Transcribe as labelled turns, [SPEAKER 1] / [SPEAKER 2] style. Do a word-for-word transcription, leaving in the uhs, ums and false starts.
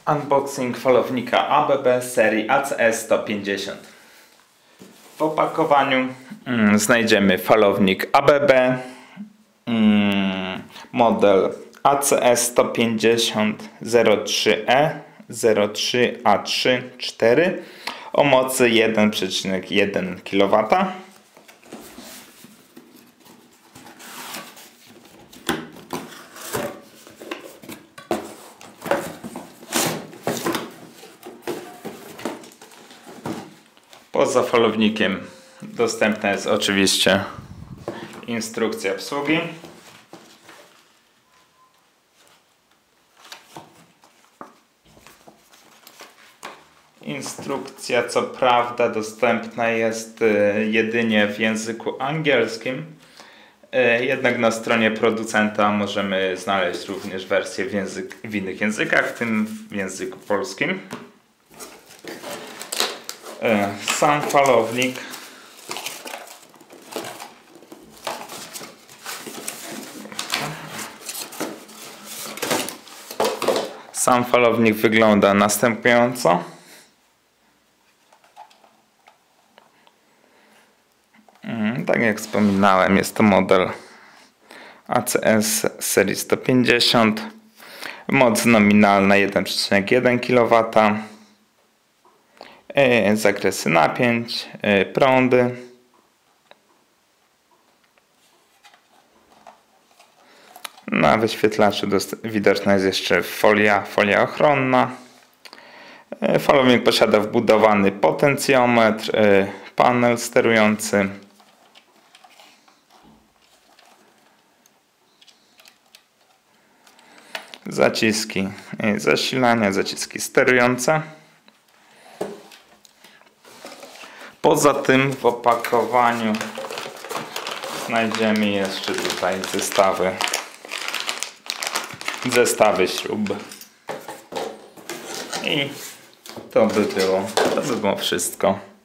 [SPEAKER 1] Unboxing falownika A B B serii A C S sto pięćdziesiąt. W opakowaniu mm, znajdziemy falownik A B B, mm, model A C S sto pięćdziesiąt zero trzy E zero trzy A trzy cztery o mocy jeden przecinek jeden kilowata. Poza falownikiem dostępna jest oczywiście instrukcja obsługi. Instrukcja co prawda dostępna jest jedynie w języku angielskim, jednak na stronie producenta możemy znaleźć również wersję w, język, w innych językach, w tym w języku polskim. Sam falownik Sam falownik wygląda następująco. Tak jak wspominałem, jest to model A C S serii sto pięćdziesiąt. Moc nominalna jeden przecinek jeden kilowata. Zakresy napięć, prądy. Na wyświetlaczu widoczna jest jeszcze folia, folia ochronna. Falownik posiada wbudowany potencjometr, panel sterujący. Zaciski zasilania, zaciski sterujące. Poza tym w opakowaniu znajdziemy jeszcze tutaj zestawy zestawy śrub. I to by było, to by było wszystko.